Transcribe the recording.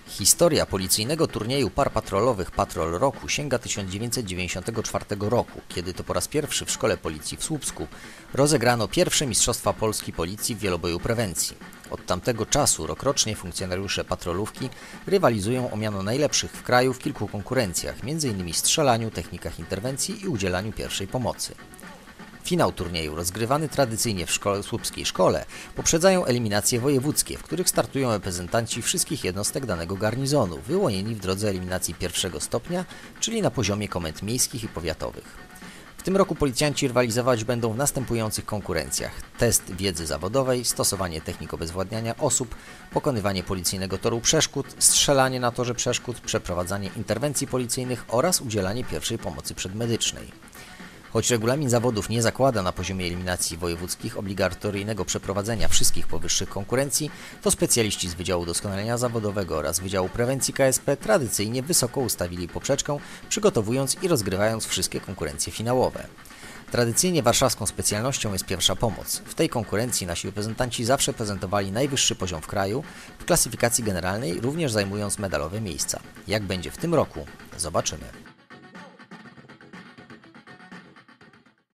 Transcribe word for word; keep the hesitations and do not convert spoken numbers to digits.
Historia policyjnego turnieju par patrolowych Patrol Roku sięga tysiąc dziewięćset dziewięćdziesiątego czwartego roku, kiedy to po raz pierwszy w Szkole Policji w Słupsku rozegrano pierwsze Mistrzostwa Polski Policji w wieloboju prewencji. Od tamtego czasu rokrocznie funkcjonariusze patrolówki rywalizują o miano najlepszych w kraju w kilku konkurencjach, między innymi strzelaniu, technikach interwencji i udzielaniu pierwszej pomocy. Finał turnieju, rozgrywany tradycyjnie w szkole, słupskiej szkole, poprzedzają eliminacje wojewódzkie, w których startują reprezentanci wszystkich jednostek danego garnizonu, wyłonieni w drodze eliminacji pierwszego stopnia, czyli na poziomie komend miejskich i powiatowych. W tym roku policjanci rywalizować będą w następujących konkurencjach: test wiedzy zawodowej, stosowanie technik obezwładniania osób, pokonywanie policyjnego toru przeszkód, strzelanie na torze przeszkód, przeprowadzanie interwencji policyjnych oraz udzielanie pierwszej pomocy przedmedycznej. Choć regulamin zawodów nie zakłada na poziomie eliminacji wojewódzkich obligatoryjnego przeprowadzenia wszystkich powyższych konkurencji, to specjaliści z Wydziału Doskonalenia Zawodowego oraz Wydziału Prewencji K S P tradycyjnie wysoko ustawili poprzeczkę, przygotowując i rozgrywając wszystkie konkurencje finałowe. Tradycyjnie warszawską specjalnością jest pierwsza pomoc. W tej konkurencji nasi reprezentanci zawsze prezentowali najwyższy poziom w kraju, w klasyfikacji generalnej również zajmując medalowe miejsca. Jak będzie w tym roku? Zobaczymy.